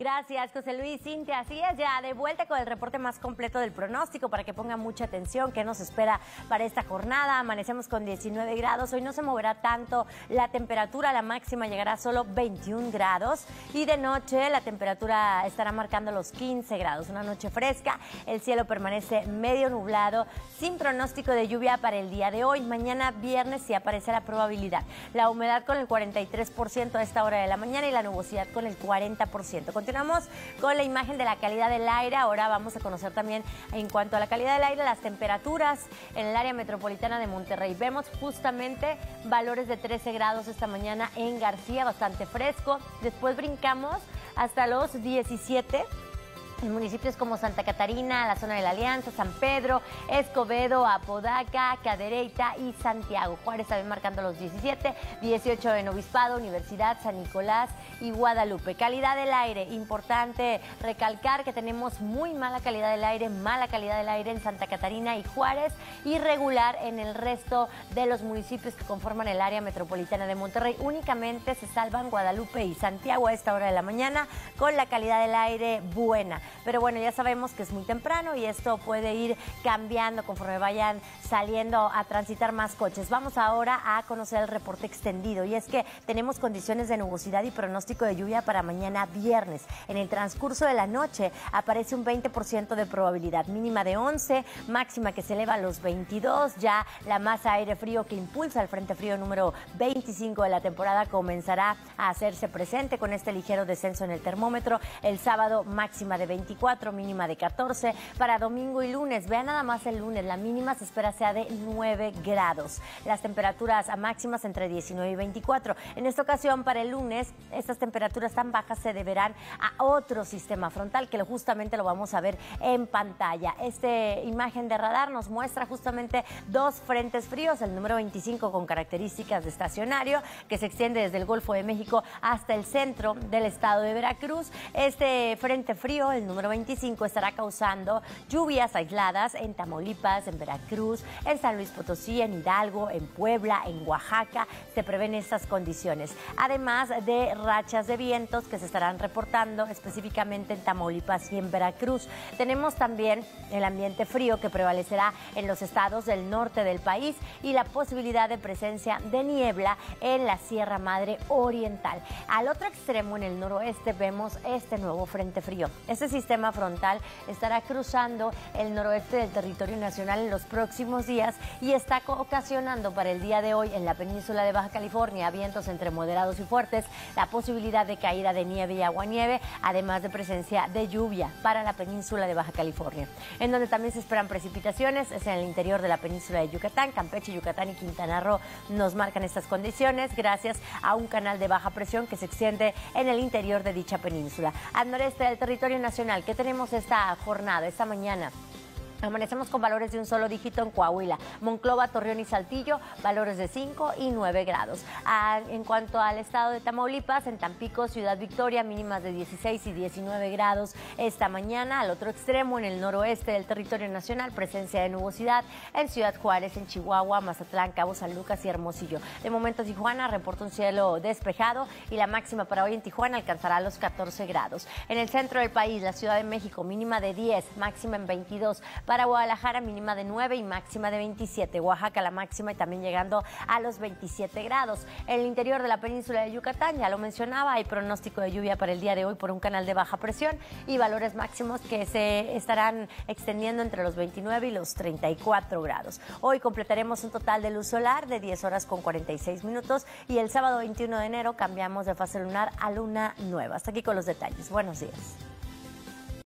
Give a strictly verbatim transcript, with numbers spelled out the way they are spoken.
Gracias, José Luis. Cintia, así es, ya de vuelta con el reporte más completo del pronóstico para que pongan mucha atención. ¿Qué nos espera para esta jornada? Amanecemos con diecinueve grados. Hoy no se moverá tanto la temperatura. La máxima llegará a solo veintiún grados. Y de noche la temperatura estará marcando los quince grados. Una noche fresca. El cielo permanece medio nublado, sin pronóstico de lluvia para el día de hoy. Mañana viernes sí aparece la probabilidad. La humedad con el cuarenta y tres por ciento a esta hora de la mañana y la nubosidad con el cuarenta por ciento. Continuamos con la imagen de la calidad del aire. Ahora vamos a conocer también en cuanto a la calidad del aire, las temperaturas en el área metropolitana de Monterrey. Vemos justamente valores de trece grados esta mañana en García, bastante fresco. Después brincamos hasta los diecisiete. En municipios como Santa Catarina, la zona de la Alianza, San Pedro, Escobedo, Apodaca, Cadereyta y Santiago. Juárez también marcando los diecisiete, dieciocho en Obispado, Universidad, San Nicolás y Guadalupe. Calidad del aire, importante recalcar que tenemos muy mala calidad del aire, mala calidad del aire en Santa Catarina y Juárez, y regular en el resto de los municipios que conforman el área metropolitana de Monterrey. Únicamente se salvan Guadalupe y Santiago a esta hora de la mañana con la calidad del aire buena. Pero bueno, ya sabemos que es muy temprano y esto puede ir cambiando conforme vayan saliendo a transitar más coches. Vamos ahora a conocer el reporte extendido, y es que tenemos condiciones de nubosidad y pronóstico de lluvia para mañana viernes. En el transcurso de la noche aparece un veinte por ciento de probabilidad, mínima de once, máxima que se eleva a los veintidós. Ya la masa aire frío que impulsa el frente frío número veinticinco de la temporada comenzará a hacerse presente con este ligero descenso en el termómetro. El sábado máxima de veinticuatro, mínima de catorce. Para domingo y lunes, vean nada más el lunes, la mínima se espera sea de nueve grados. Las temperaturas máximas entre diecinueve y veinticuatro. En esta ocasión, para el lunes, estas temperaturas tan bajas se deberán a otro sistema frontal que justamente lo vamos a ver en pantalla. Esta imagen de radar nos muestra justamente dos frentes fríos, el número veinticinco con características de estacionario, que se extiende desde el Golfo de México hasta el centro del estado de Veracruz. Este frente frío, el número veinticinco, estará causando lluvias aisladas en Tamaulipas, en Veracruz, en San Luis Potosí, en Hidalgo, en Puebla, en Oaxaca. Se prevén estas condiciones, además de rachas de vientos que se estarán reportando específicamente en Tamaulipas y en Veracruz. Tenemos también el ambiente frío que prevalecerá en los estados del norte del país y la posibilidad de presencia de niebla en la Sierra Madre Oriental. Al otro extremo, en el noroeste, vemos este nuevo frente frío. Este sistema frontal estará cruzando el noroeste del territorio nacional en los próximos días y está ocasionando para el día de hoy en la península de Baja California vientos entre moderados y fuertes, la posibilidad de caída de nieve y aguanieve, además de presencia de lluvia para la península de Baja California. En donde también se esperan precipitaciones es en el interior de la península de Yucatán. Campeche, Yucatán y Quintana Roo nos marcan estas condiciones gracias a un canal de baja presión que se extiende en el interior de dicha península. Al noreste del territorio nacional, ¿qué tenemos esta jornada, esta mañana? Amanecemos con valores de un solo dígito en Coahuila, Monclova, Torreón y Saltillo, valores de cinco y nueve grados. Ah, en cuanto al estado de Tamaulipas, en Tampico, Ciudad Victoria, mínimas de dieciséis y diecinueve grados esta mañana. Al otro extremo, en el noroeste del territorio nacional, presencia de nubosidad en Ciudad Juárez, en Chihuahua, Mazatlán, Cabo San Lucas y Hermosillo. De momento, Tijuana reporta un cielo despejado y la máxima para hoy en Tijuana alcanzará los catorce grados. En el centro del país, la Ciudad de México, mínima de diez, máxima en veintidós. Para Guadalajara, mínima de nueve y máxima de veintisiete. Oaxaca, la máxima y también llegando a los veintisiete grados. En el interior de la península de Yucatán, ya lo mencionaba, hay pronóstico de lluvia para el día de hoy por un canal de baja presión y valores máximos que se estarán extendiendo entre los veintinueve y los treinta y cuatro grados. Hoy completaremos un total de luz solar de diez horas con cuarenta y seis minutos y el sábado veintiuno de enero cambiamos de fase lunar a luna nueva. Hasta aquí con los detalles. Buenos días.